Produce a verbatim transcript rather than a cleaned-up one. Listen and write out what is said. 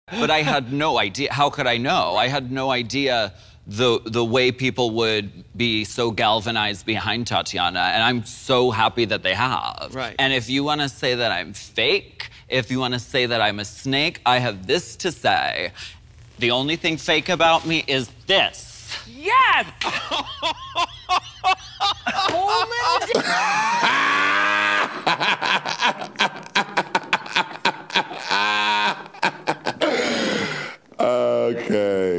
But I had no idea. How could I know? I had no idea the the way people would be so galvanized behind Tatiana, and I'm so happy that they have. Right. And if you want to say that I'm fake, if you want to say that I'm a snake, I have this to say. The only thing fake about me is this. Yes! Okay.